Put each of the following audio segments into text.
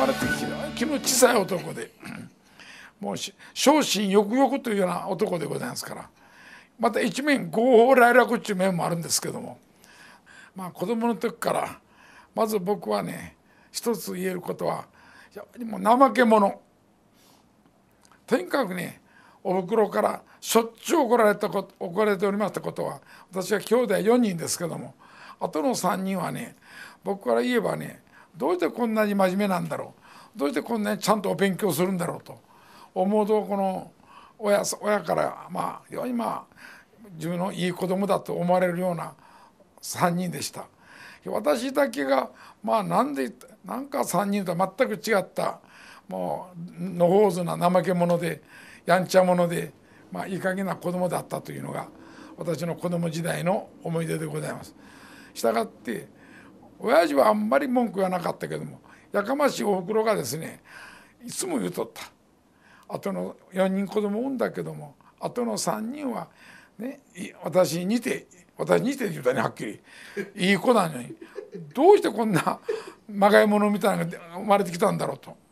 まれて気の小さい男でもう小心よくよくというような男でございますから、また一面豪放来楽っていう面もあるんですけども、子供の時からまず僕はね、一つ言えることはやっぱりもう怠け者。とにかくね、おふくろからしょっちゅう怒られておりましたことは、私は兄弟4人ですけども、あとの3人はね、僕から言えばね、どうしてこんなに真面目なんだろう、どうしてこんなにちゃんとお勉強するんだろうと思うと、この親から今自分のいい子供だと思われるような3人でした。私だけがなんか3人とは全く違った、もうのほうずな怠け者でやんちゃ者で、いい加減な子供だったというのが私の子供時代の思い出でございます。したがって親父はあんまり文句はなかったけども、やかましいおふくろがですね、いつも言うとった。あとの4人子供を産んだけども、あとの3人はね、私に似てって言うたね、はっきりいい子なのに、どうしてこんなまがいものみたいなのが生まれてきたんだろうと。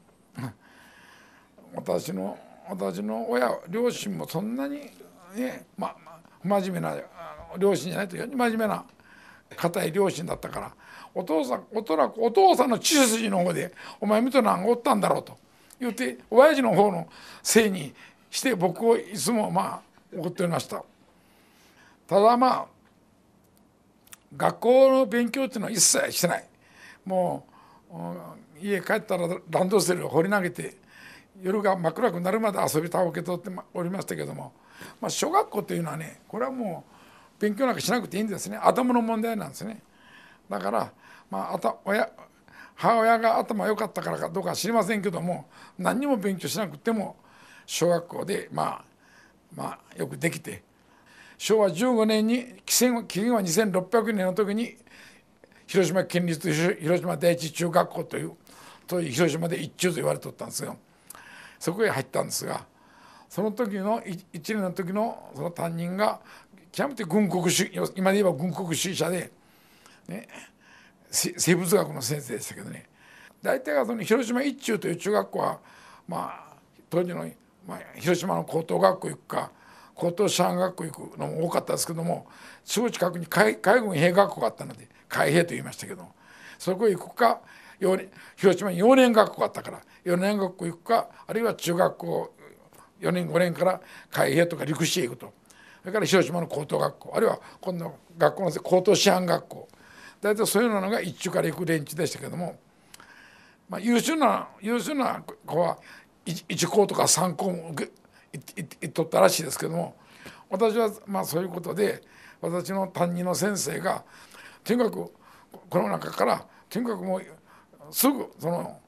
私の両親もそんなにね、不真面目な両親じゃないと、非常に真面目な固い両親だったから、お父さんの血筋の方でお前みたいなのがおったんだろうと言って親父の方のせいにして僕をいつも怒っておりました。ただ学校の勉強っていうのは一切してない。もう家帰ったらランドセルを放り投げて夜が真っ暗くなるまで遊びたを受け取っておりましたけども、小学校というのはね、これはもう勉強なんかしなくていいんですね。頭の問題なんですね。だから母親が頭良かったからかどうか知りませんけども、何にも勉強しなくても小学校でよくできて、昭和15年に紀元は2600年の時に広島県立広島第一中学校という広島で一中と言われておったんですよ。そこへ入ったんですが、その時の1年の時のその担任が極めて今で言えば軍国主義者で、ね、生物学の先生でしたけどね、大体がその広島一中という中学校は当時の、広島の高等学校行くか高等師範学校行くのも多かったですけども、すぐ近くに海軍兵学校があったので海兵と言いましたけど、そこへ行くか広島に幼年学校があったから幼年学校行くか、あるいは中学校4年5年から海兵とか陸士へ行くと、それから広島の高等学校、あるいは今度学校の高等師範学校、大体そういうのが一中から行く連中でしたけども、優秀な子は1校とか3校も行っとったらしいですけども、私はそういうことで私の担任の先生がとにかくこの中からとにかくもうすぐその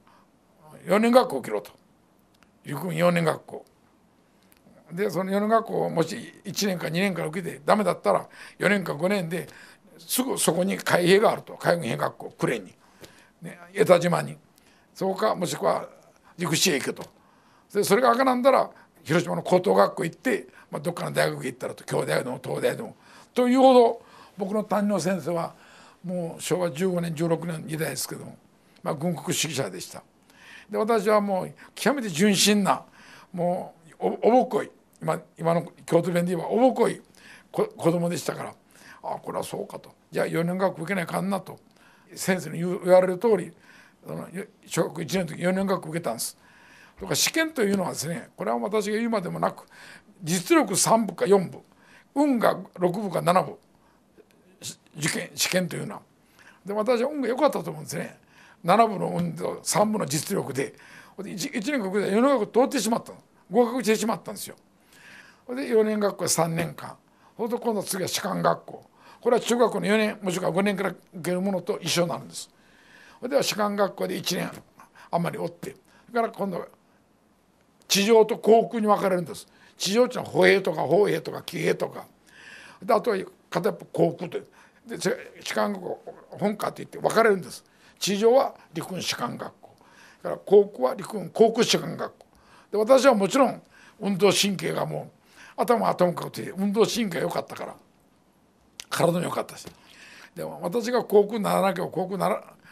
4年学校を受けろと、陸軍4年学校で、その4年学校をもし1年か2年から受けてダメだったら4年か5年ですぐそこに海兵があると、海軍兵学校呉に、江田島に、そこかもしくは陸士へ行けと。でそれがあかなんだら広島の高等学校行って、どっかの大学へ行ったらと、京大でも東大でもというほど、僕の担任の先生はもう昭和15年16年時代ですけども、軍国主義者でした。で私はもう極めて純真な、もうおぼこい、今の京都弁で言えばおぼこい子供でしたから、これはそうかと、じゃあ4年学校受けないかんなと先生に言われる通り、小学1年の時4年学校受けたんです。とか試験というのはですね、これは私が言うまでもなく、実力3部か4部、運が6部か7部、試験というのは。で私は運が良かったと思うんですね。7部の運と3部の実力で 1年学校で4年学校通ってしまったの、合格してしまったんですよ。で4年学校は3年間、それと今度次は士官学校、これは中学校の4年もしくは5年から受けるものと一緒になるんです。では士官学校で1年余りおって、それから今度は地上と航空に分かれるんです。地上っていうのは歩兵とか砲兵とか騎兵とか、であとは片っぽ航空というで士官学校本科といって分かれるんです。地上は陸軍士官学校、それから航空は陸軍航空士官学校で、私はもちろん運動神経がもう頭はともかくて運動神経が良かったから体も良かったし、でも私が航空にならなきゃ航空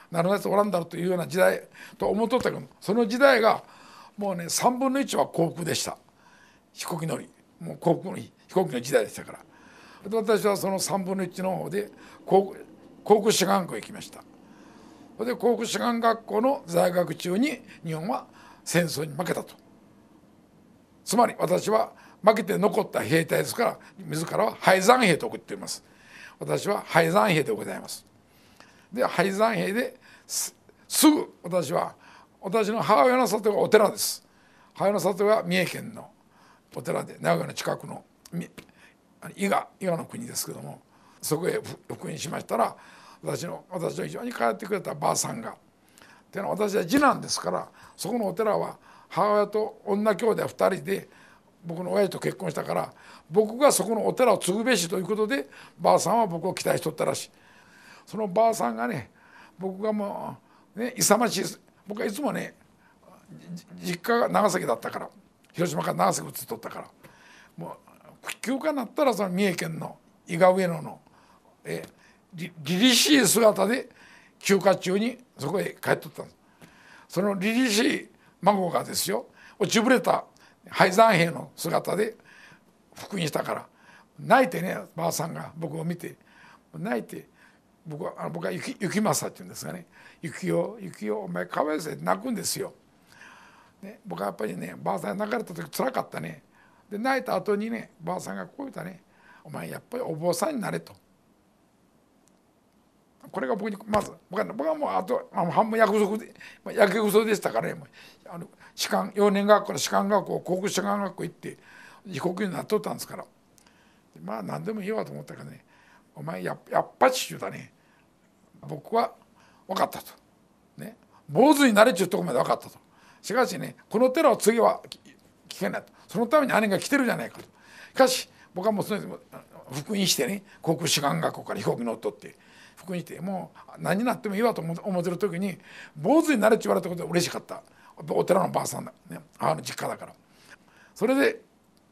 なるやつおらんだろうというような時代と思っとったけど、その時代がもうね3分の1は航空でした。飛行機乗り、もう航空の時代でしたから。で私はその3分の1の方で航空士官学校へ行きました。で航空士官学校の在学中に日本は戦争に負けたと。つまり私は負けて残った兵隊ですから、自らは敗残兵と送っています。私は敗残兵でございます。で敗残兵ですぐ私の母親の里がお寺です。母親の里が三重県のお寺で、名古屋の近くの伊賀の国ですけども、そこへ復員しましたら、私の非常に通ってくれたばあさんが、っていうのは私は次男ですから、そこのお寺は母親と女兄弟2人で僕の親父と結婚したから、僕がそこのお寺を継ぐべしということでばあさんは僕を期待しとったらしい。そのばあさんがね、僕がもうね勇ましい、僕はいつもね実家が長崎だったから、広島から長崎移っとったから、もう休暇になったらその三重県の伊賀上野の凛々しい姿で休暇中にそこへ帰っとったんです。その凛々しい孫がですよ、落ちぶれた敗残兵の姿で復員したから、泣いてね、ばあさんが僕を見て泣いて、僕は雪政って言うんですがね、雪よお前かわいそうで泣くんですよ。ね、僕はやっぱりね、ばあさんが泣かれた時つらかったね。で泣いた後にね、ばあさんがこう言ったね、お前やっぱりお坊さんになれと。これが僕にまず僕はもうあと半分やけくそでしたからね、4年学校の士官学校、航空士官学校行って飛行機になっとったんですから、まあ何でもいいわと思ったからね、お前やっぱし言うたね、僕は分かったと、ね、坊主になれっちゅうとこまで分かったと。しかしね、この寺を次は聞けないと、そのために兄が来てるじゃないかと。しかし僕はもうその復員してね、航空士官学校から飛行機乗っとって復員して、もう何になってもいいわと思ってる時に坊主になれって言われたことで嬉しかった。お寺のばあさんだ、ね、母の実家だから。それで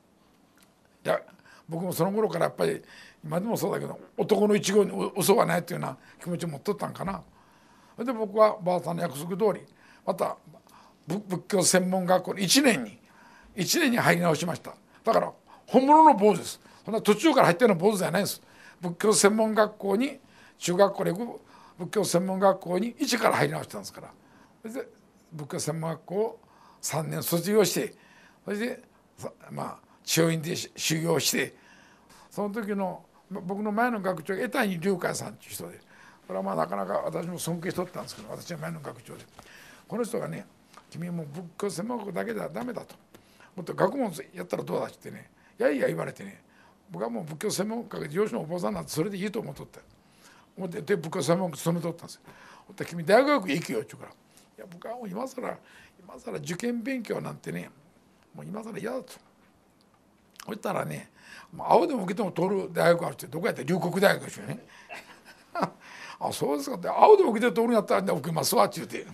僕もその頃からやっぱり今でもそうだけど、男の一語に嘘はないというような気持ちを持っとったんかな。それで僕はばあさんの約束通りまた仏教専門学校の1年に入り直しました。だから本物の坊主です。そんな途中から入ってるの坊主じゃないです。仏教専門学校に、中学校で行く仏教専門学校に一から入り直したんですから。それで仏教専門学校を3年卒業して、それで中院で修行して、その時の僕の前の学長が江谷龍海さんという人で、これはなかなか私も尊敬しとったんですけど、私は前の学長で、この人がね、君もう仏教専門学校だけではダメだと、もっと学問やったらどうだって言ってね、いやいや言われてね、僕はもう仏教専門学校で上司のお坊さんなんてそれでいいと思っとったで仏教専門学校勤めとったんですよ。ほったら君大学行くよって言うから、いや僕はもう今更受験勉強なんてね、もう今更嫌だと。そしたらね、青でも受けても通る大学あるって、どこやったら龍谷大学ですよね。あ、そうですかって、青でも受けて通るんやったら受けますわって言うて。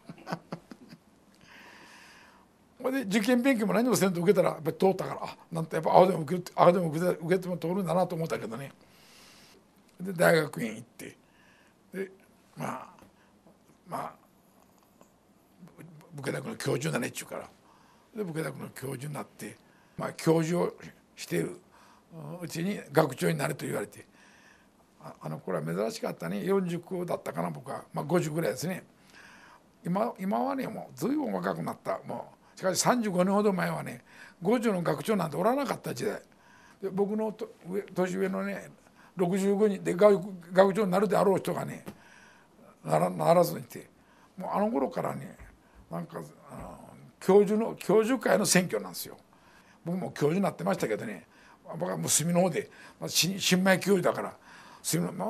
で受験勉強も何もせんと受けたらやっぱり通ったから、なんてやっぱ青でも受けても通るんだなと思ったけどね。で大学院行って、で武家大学の教授になれっちゅうから、で武家大学の教授になって、教授をしているうちに学長になれと言われて、これは珍しかったね。49だったかな、僕は、50ぐらいですね。今はね、もう随分若くなった。もうしかし35年ほど前はね、50の学長なんておらなかった時代で、僕の年上のね65人で学長になるであろう人がねならずにいて、もうあの頃からね、なんか教授会の選挙なんですよ。僕も教授になってましたけどね、僕はもう隅の方で、新米教授だから隅の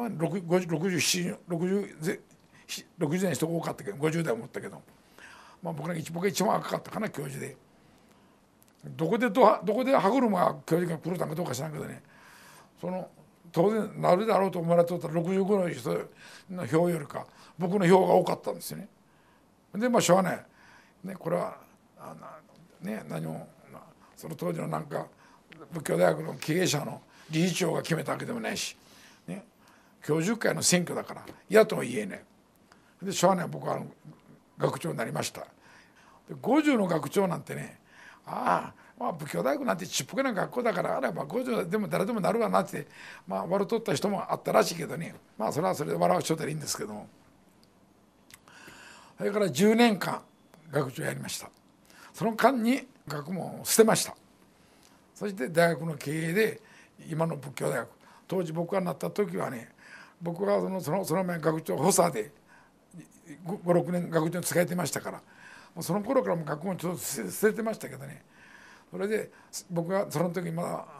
60代に人が多かったけど、50代もおったけど、僕が一番若かったかな、教授で。どこで歯車が教授が来るたかどうか知らんけどね、その当然なるだろうと思われておったら65の人の票よりか僕の票が多かったんですよね。でしょうがない、ね、これは何もその当時のなんか仏教大学の経営者の理事長が決めたわけでもないし、ね、教授会の選挙だから嫌とは言えない。 でしょうがない僕は学長になりました。で50の学長なんてね、まあ仏教大学なんてちっぽけな学校だからあれば50でも誰でもなるわなって、まあ、笑うとった人もあったらしいけどね、まあそれはそれで笑う人でいいんですけども、それから10年間学長やりました。その間に学問を捨てました。そして大学の経営で今の仏教大学、当時僕がなった時はね、僕はその前学長補佐で56年学長に仕えてましたから、その頃からも学問ちょっと捨ててましたけどね、それで僕がその時まだ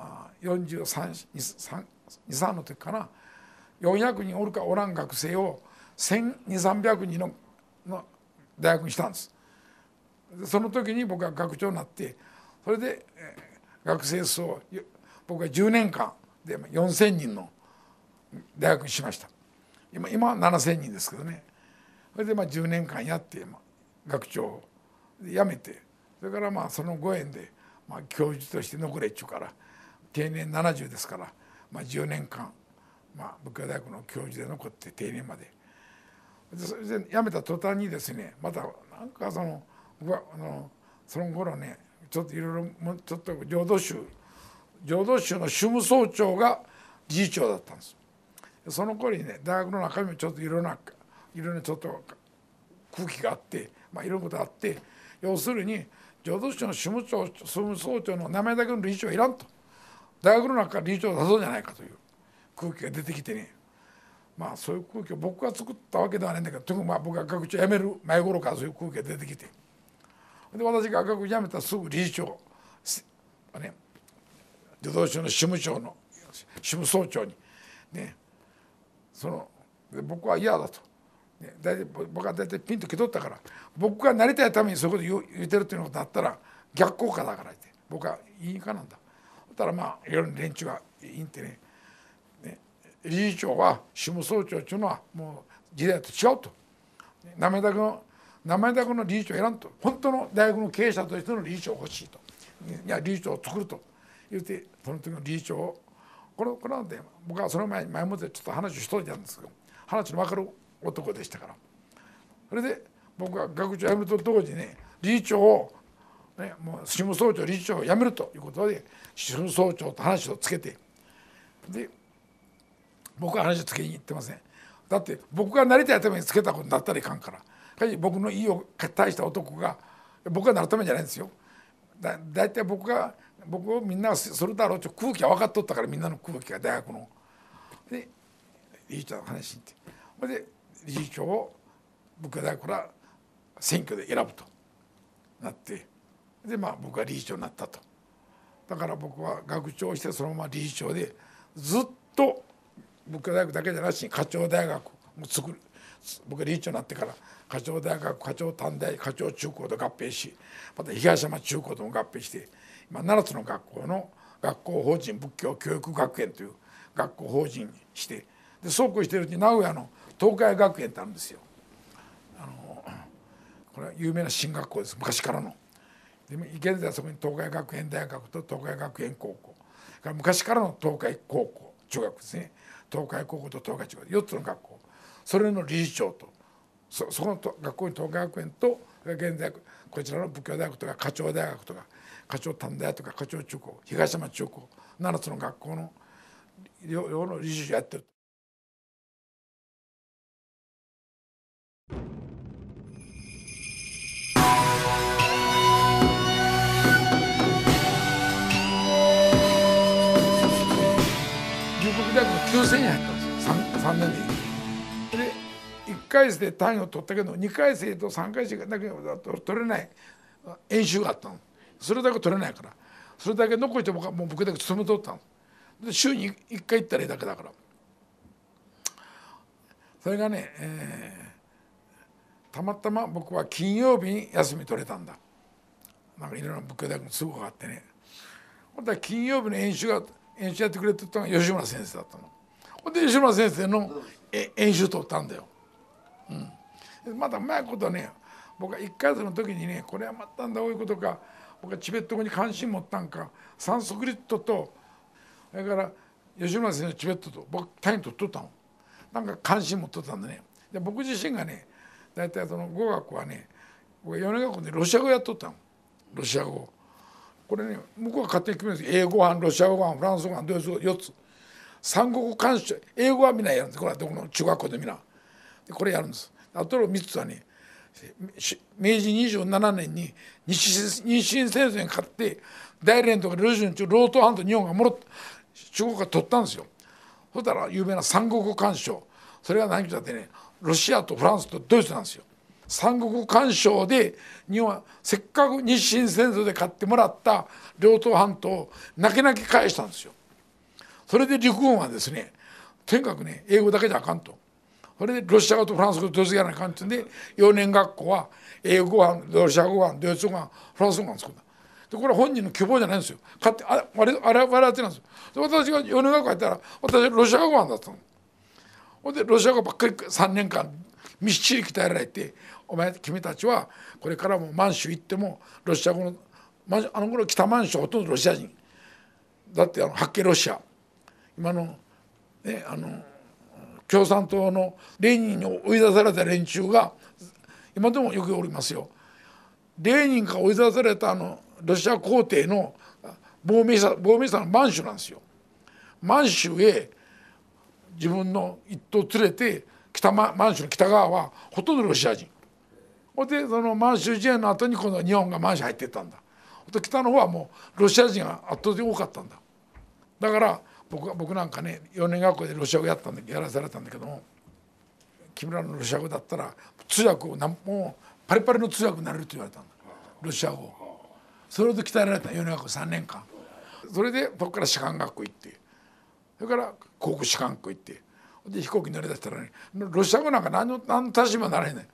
43の時かな、400人おるかおらん学生を1200、300人の大学にしたんです。その時に僕は学長になって、それで学生数を僕は10年間で4000人の大学にしました。今は7000人ですけどね。それで10年間やって学長を辞めて、それからそのご縁で教授として残れっちゅうから、定年70ですから、10年間仏教大学の教授で残って定年まで。それで辞めた途端にですね、またなんかその頃ね、ちょっといろいろちょっと浄土宗の主務総長が理事長だったんです。その頃にね、大学の中身もちょっといろいろなちょっと空気があって、いろいろことがあって、要するに浄土宗の主務総長の名前だけの理事長はいらんと、大学の中から理事長を出そうじゃないかという空気が出てきてね、そういう空気を僕が作ったわけではないんだけど、特に僕が学長辞める前頃からそういう空気が出てきて、で私が学長辞めたらすぐ理事長浄土宗の主務総長にね、僕は嫌だと、僕は大体ピンと来とったから、僕がなりたいためにそういうこと言ってるっていうことだったら逆効果だからって、僕はいいかなんだ。そしたらいろいろ連中がいいってね、理事長は主務総長っていうのはもう時代と違うと、名前だけの理事長を選んと、本当の大学の経営者としての理事長が欲しいと、いや理事長を作ると言って、その時の理事長をこれなんで、僕はその前もってちょっと話をしといたんですけど、話の分かる男でしたから、それで僕は学長辞めると同時にね、理事長をもう主務総長理事長を辞めるということで主務総長と話をつけて、で僕は話をつけに行ってません。だって僕がなりたいためにつけたことになったらいかんから、僕の意を大した男が僕がなるためじゃないんですよ。だいたい僕をみんながするだろうという空気は分かっとったから、みんなの空気が大学の。で理事長の話に行って、それで理事長を仏教大学から選挙で選ぶとなって、で僕が理事長になったと。だから僕は学長をしてそのまま理事長でずっと仏教大学だけじゃなしに課長大学も作る。僕が理事長になってから課長大学、課長短大、課長中高と合併し、また東山中高とも合併して、今7つの学校の学校法人仏教教育学園という学校法人にして、でそうこうしているうちに名古屋の東海学園ってあるんですよ。これは有名な進学校です、昔からの。で現在そこに東海学園大学と東海学園高校、昔からの東海高校中学ですね、東海高校と東海中学、4つの学校、それの理事長と、そこの学校に東海学園と現在こちらの仏教大学とか課長大学とか課長短大とか課長中高、東山中高、7つの学校の両の理事長やってる。龍谷大学の9000円入ったんですよ、3年で。で1回生で単位を取ったけど2回生と3回生だけだと取れない演習があったの。それだけ取れないから、それだけ残して僕はもう僕だけ勤めとったので、週に1回行ったらいいだけだから。それがね、たまたま僕は金曜日に休み取れたんだ。なんかいろんな仏教大学の都合があってね。ほんとは金曜日の演習やってくれてたのが吉村先生だったの。ほんで吉村先生の演習取ったんだよ。またうまいことね、僕は1回生の時にね、これはまたどういうことか、僕はチベット語に関心持ったんか、サンスクリットとそれから吉村先生のチベットと僕単位取っとったの。なんか関心持っとったんでね。で僕自身がね、 大体その語学はね、僕4年学校でロシア語やっとったの。ロシア語これね、向こうが勝手に決めるんです。英語版、ロシア語版、フランス語版、ドイツ語4つ、三国干渉。英語はみんなやるんです。これはどこの中学校でみんなでこれやるんです。あとの3つはね、明治27年に日清戦争に勝って大連とかロシア中ロート半島日本が中国が取ったんですよ。そしたら有名な三国干渉、それが何かってね、ロシアとフランスとドイツなんですよ。三国干渉で日本はせっかく日清戦争で買ってもらった両党半島を泣き泣き返したんですよ。それで陸軍はですね、とにかくね、英語だけじゃあかんと。それでロシア語とフランス語とドイツ語やらなあかんってんで、幼年学校は英語版、ロシア語版、ドイツ語版、フランス語版作った。でこれは本人の希望じゃないんですよ。勝手あれやってなんですよ。で私が幼年学校やったら私はロシア語版だったの。ほんでロシア語ばっかり3年間みっちり鍛えられて、君たちはこれからも満州行ってもロシア語の、あの頃北満州ほとんどロシア人だって、八景ロシア、今のね、共産党のレーニンに追い出された連中が今でもよくおりますよ。レーニンが追い出されたロシア皇帝の亡命者の満州なんですよ。満州へ自分の一党連れて満州の北側はほとんどロシア人で、その満州事変の後に今度は日本が満州入っていったんだ。北の方はもうロシア人が圧倒的に多かったんだ。だから僕なんかね、4年学校でロシア語やらされたんだけども、君らのロシア語だったら通訳をもうパリパリの通訳になれると言われたんだ、ロシア語。それで鍛えられた4年学校3年間。それでそこから士官学校行って、それから航空士官学校行って、で飛行機乗り出したらね、ロシア語なんか何の足しにもならへんねん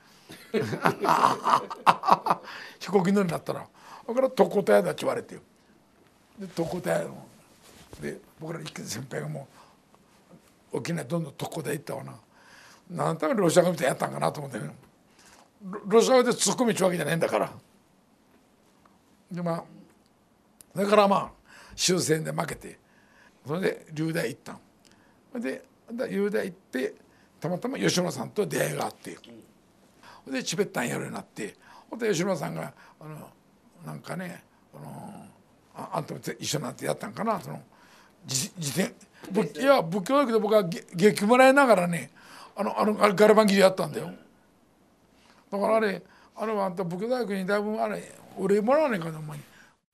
飛行機乗りになったら、それから特攻隊だって言われてよ。で特攻隊ので僕ら一期先輩がもう沖縄どんどん特攻隊行ったわな。何のためにロシア語みたいにやったんかなと思ってね、ロシア語で突っ込みちゅうわけじゃないんだから。でそれから終戦で負けて、それで留大行ったん。それで留大行ってたまたま吉野さんと出会いがあって、でチベッタンやるようになって、ほんで吉野さんがなんかね、あんたも一緒になってやったんかな、自転いや仏教だけど僕は月給もらいながらね、ガラバン切りやったんだよ。だからあれはあんた仏教大学にだいぶお礼もらわないかな、お前に。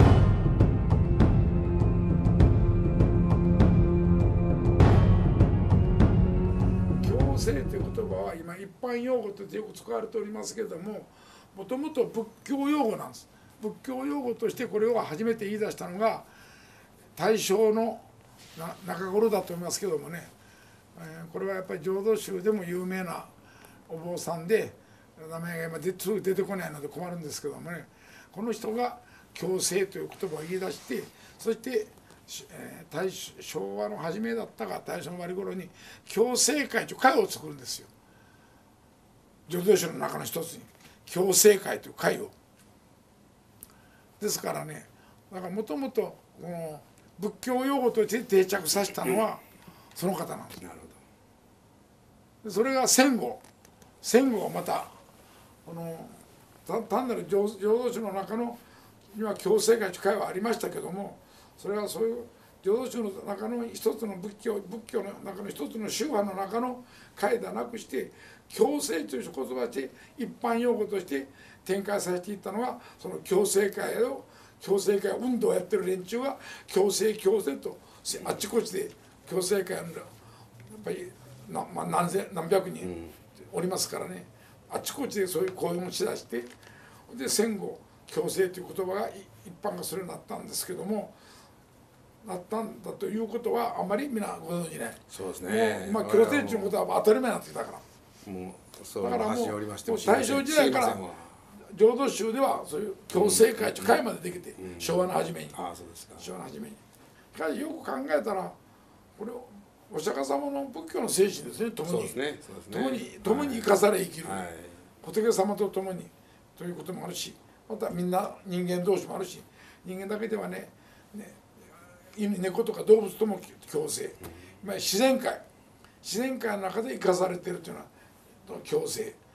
共生という言葉は今一般用語としてよく使われておりますけれども、もともと仏教用語なんです。仏教用語としてこれを初めて言い出したのが大正の中頃だと思いますけどもね、これはやっぱり浄土宗でも有名なお坊さんで、名前が今すぐ出てこないので困るんですけどもね、この人が共生という言葉を言い出して、そして昭和の初めだったか大正の終わり頃に共生会という会を作るんですよ。浄土宗の中の一つに共生会という会を。ですからね、だからもともとこの仏教用語として定着させたのはその方なんです。なるほど。それが戦後また単なる浄土宗の中のには共生会という会はありましたけども、それはそういう浄土宗の中の一つの仏教の中の一つの宗派の中の会ではなくして、共生という言葉で一般用語として展開させていったのが、その共生会運動をやってる連中が共生とあっちこっちで共生会やっぱり何百人おりますからね、あっちこっちでそういう行動をしだして、で戦後共生という言葉が一般がそれになったんですけども、なったんだということはあまり皆ご存じない。 そうですね。 もう共生ということは当たり前になってきたから。 もうそうだからもう大正時代から浄土宗ではそういう共生会という会までできて、昭和の初めに。昭和の初めに。しかしよく考えたらこれお釈迦様の仏教の精神ですね。共に生かされ生きる、仏様と共にということもあるし、またみんな人間同士もあるし、人間だけではね、犬猫とか動物とも共生、自然界の中で生かされているというのは共生。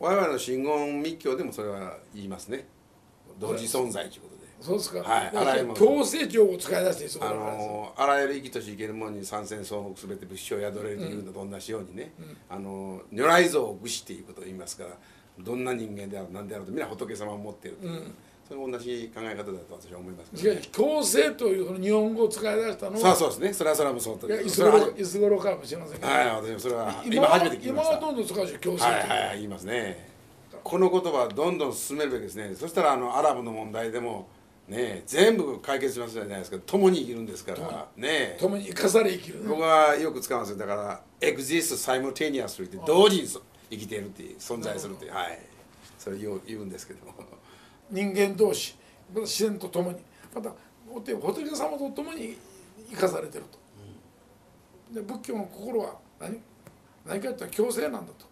我々の真言密教でもそれは言いますね。同時存在ということで。 そうですか。 はい、あらゆる強制調を使い出してそこあらゆる生きとし生けるものに三千総北すべて仏性宿れるというのと同じようにね、如来像を具しっていうことを言いますから、どんな人間である何であるとみんな仏様を持っているという、それ同じ考え方だと私は思いますけど、ね、 強制というその日本語を使い出したのはそうですね。それはもそうといつ頃かもしれませんけど、 はい、私もそれは今初めて聞きました。 今はどんどん使うでしょ、強制と。 はい言いますね。この言葉はどんどん進めるべきですね。そしたらアラブの問題でもね全部解決しますじゃないですか。共に生きるんですからね。 共に生かされ生きる、ね、 僕はよく使うんですよ。だからexist simultaneouslyって同時に生きているっていう存在するっていう、はい、それ言うんですけども、 人間同士また自然と共にまた仏様と共に生かされてると、で仏教の心は何かと言ったら強制なんだと。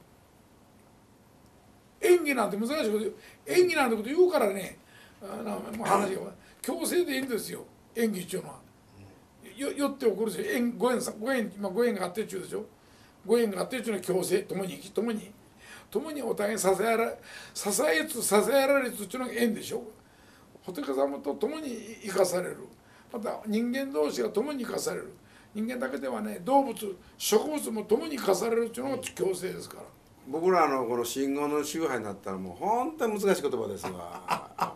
演技なんて難しいこと演技なんてこと言うからね、もう話が強制でいいんですよ。演技っていうのはよって起こるですよ。ご縁があってっちゅうでしょ。ご縁があってっちゅうのは強制、共に生き共にお互いに支えられつっていうのが縁でしょ。仏様と共に生かされる、また人間同士が共に生かされる。人間だけではね、動物植物も共に生かされるっていうのが強制ですから。 僕らこの真言の宗派になったらもう本当に難しい言葉ですわ。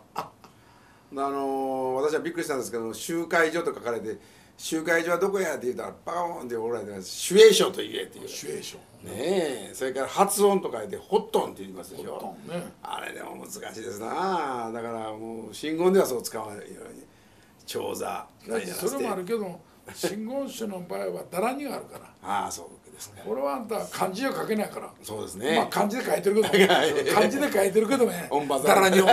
私はびっくりしたんですけど、集会所と書かれて「集会所はどこや?」って言ったらパーンっておられて「主栄所と言え」っていう。 主栄所ねえ、それから発音と書いて「ホットン」って言いますでしょ。 ね、 あれでも難しいですな。だからもう真言ではそう使わないように長座それもあるけど、真言宗の場合はだらにがあるから。 ああそうですね。 これはあんた漢字は書けないから。 そうですね。 まあ漢字で書いてるけど漢字で書いてるけどね、だらにを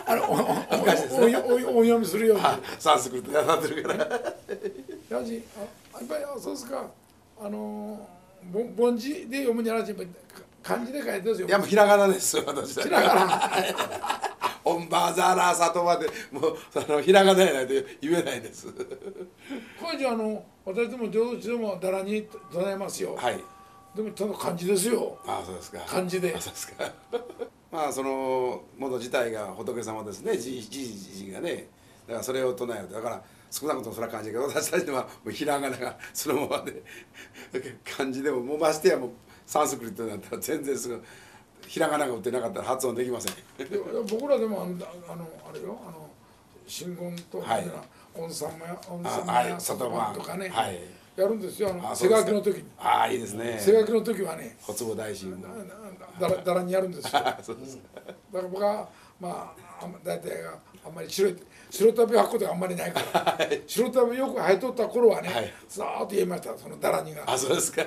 お読みするようにサンスクリットやってるから。やっぱりそうですか。凡字で読むんじゃなくて漢字で書いてるんですよ。 いやもうひらがなですよ私。 ひらがな。 オンバザラサトまでもうひらがなやないと言えないです。 これじゃ私でも浄土宗でもだらに唱えますよ。 はい。 でもただ漢字ですよ。 ああそうですか。 漢字で。 あそうですか。まあその元自体が仏様ですね。じがね。だからそれを唱える。だから少なくともそれは漢字だけど、私たちはもうひらがながそのままで漢字でももうましてやもうサンスクリットになったら全然すぐひらがなが打ってなかったら発音できません。 僕らでもあれよ、真言と御様や里番とかね、やるんですよ。背書きの時に。 ああいいですね。 背書きの時はね、 小坪大臣だらにやるんですよ。 そうですか。 だから僕はまあ大体があんまり白旅を履くことがあんまりないから、白旅よく履いとった頃はね、ざーっと言えました、そのだらにが。 あそうですか。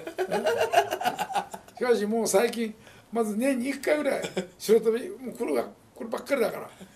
しかしもう最近まず年に1回ぐらい白旅もうこればっかりだから。